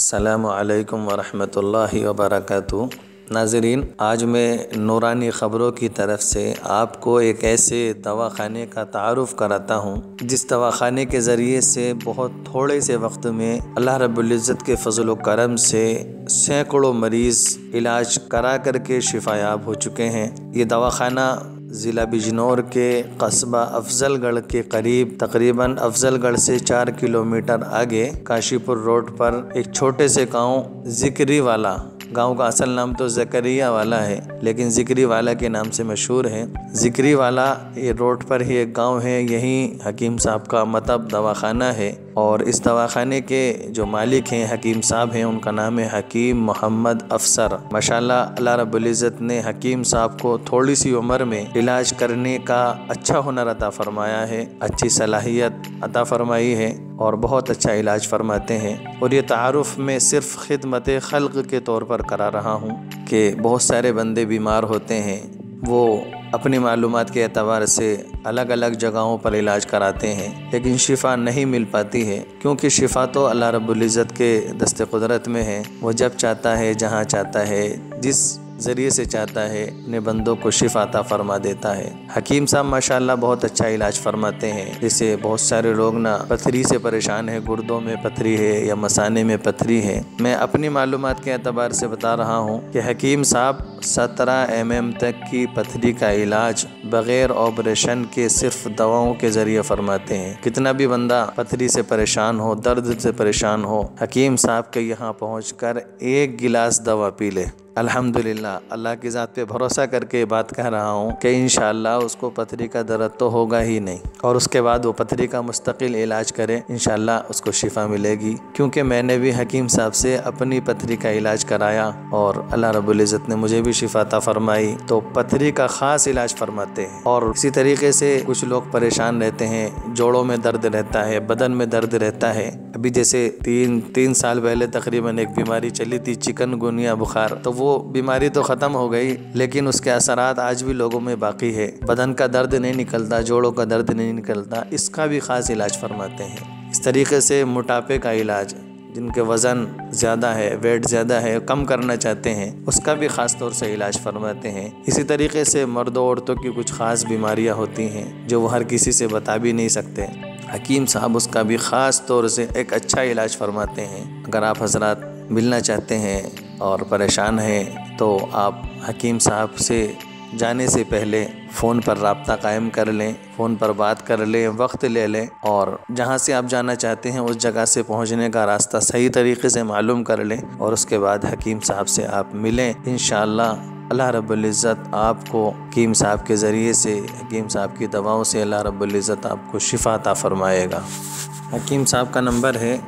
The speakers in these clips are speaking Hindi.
अस्सलामु अलैकुम वरहमतुल्लाहि वबरकातुहू। नाज़रीन, आज मैं नूरानी ख़बरों की तरफ से आपको एक ऐसे दवाख़ाने का तारुफ़ कराता हूँ जिस दवाख़ाने के ज़रिए से बहुत थोड़े से वक्त में अल्लाह रब्बुल इज़्ज़त के फ़ज़ल व करम से सैकड़ों मरीज़ इलाज करा कर के शिफायाब हो चुके हैं। ये दवाख़ाना ज़िला बिजनौर के कस्बा अफजलगढ़ के करीब तकरीबन अफजलगढ़ से 4 किलोमीटर आगे काशीपुर रोड पर एक छोटे से गांव ज़िक्री वाला, गांव का असल नाम तो ज़करिया वाला है लेकिन ज़िक्री वाला के नाम से मशहूर है। ज़िक्री वाला ये रोड पर ही एक गांव है, यहीं हकीम साहब का मतब दवाख़ाना है और इस दवाख़ाने के जो मालिक हैं हकीम साहब हैं, उनका नाम है हकीम मोहम्मद अफसर। माशाल्लाह अल्लाह रब्बुल इज़्ज़त ने हकीम साहब को थोड़ी सी उम्र में इलाज करने का अच्छा हुनर अता फरमाया है, अच्छी सलाहियत अता फरमाई है और बहुत अच्छा इलाज फरमाते हैं। और ये तारुफ़ में सिर्फ़ खिदमत खल्क़ के तौर पर करा रहा हूँ कि बहुत सारे बंदे बीमार होते हैं, वो अपनी मालूमात के एतबार से अलग अलग जगहों पर इलाज कराते हैं लेकिन शिफा नहीं मिल पाती है, क्योंकि शिफा तो अल्लाह रब्बुल इज़्ज़त के दस्ते कुदरत में है। वो जब चाहता है, जहाँ चाहता है, जिस ज़रिए से चाहता है, अपने बंदों को शिफा अता फरमा देता है। हकीम साहब माशाल्लाह बहुत अच्छा इलाज फरमाते हैं। जैसे बहुत सारे लोग ना पथरी से परेशान है, गुर्दों में पथरी है या मसाने में पथरी है। मैं अपनी मालूमात के एतबार से बता रहा हूँ कि हकीम साहब 17 mm तक की पथरी का इलाज बग़ैर ऑपरेशन के सिर्फ दवाओं के ज़रिए फरमाते हैं। कितना भी बंदा पथरी से परेशान हो, दर्द से परेशान हो, हकीम साहब के यहाँ पहुँचकर एक गिलास दवा पी ले, अल्हम्दुलिल्लाह अल्लाह की ज़ात पे भरोसा करके बात कह रहा हूँ कि इंशाअल्लाह उसको पथरी का दर्द तो होगा ही नहीं और उसके बाद वो पथरी का मुस्तकिल इलाज करे, इंशाअल्लाह उसको शिफा मिलेगी। क्योंकि मैंने भी हकीम साहब से अपनी पथरी का इलाज कराया और अल्लाह रब्बुल इज़्ज़त ने मुझे भी शिफा अता फरमाई। तो पथरी का ख़ास इलाज फरमाते हैं। और इसी तरीके से कुछ लोग परेशान रहते हैं, जोड़ों में दर्द रहता है, बदन में दर्द रहता है। अभी जैसे तीन साल पहले तकरीबन एक बीमारी चली थी, चिकनगुनिया बुखार, तो वो बीमारी तो ख़त्म हो गई लेकिन उसके असरात आज भी लोगों में बाकी है। बदन का दर्द नहीं निकलता, जोड़ों का दर्द नहीं निकलता, इसका भी ख़ास इलाज फरमाते हैं। इस तरीके से मोटापे का इलाज, जिनके वज़न ज़्यादा है, वेट ज़्यादा है, कम करना चाहते हैं, उसका भी ख़ास तौर से इलाज फरमाते हैं। इसी तरीके से मर्दों औरतों की कुछ ख़ास बीमारियां होती हैं जो वो हर किसी से बता भी नहीं सकते, हकीम साहब उसका भी ख़ास तौर से एक अच्छा इलाज फरमाते हैं। अगर आप हजरात मिलना चाहते हैं और परेशान हैं तो आप हकीम साहब से जाने से पहले फ़ोन पर राब्ता कायम कर लें, फ़ोन पर बात कर लें, वक्त ले लें और जहाँ से आप जाना चाहते हैं उस जगह से पहुँचने का रास्ता सही तरीके से मालूम कर लें और उसके बाद हकीम साहब से आप मिलें। इंशाअल्लाह अल्लाह रब्बुल इज़्ज़त आपको हकीम साहब के ज़रिए से, हकीम साहब की दवाओं से अल्लाह रब्बुल इज़्ज़त आपको शिफा अता फरमाएगा। हकीम साहब का नंबर है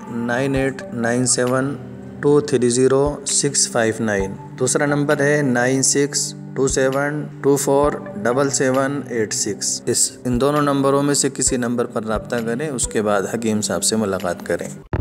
9897230659। दूसरा नंबर है 9627247786। इन दोनों नंबरों में से किसी नंबर पर रब्ता करें, उसके बाद हकीम साहब से मुलाकात करें।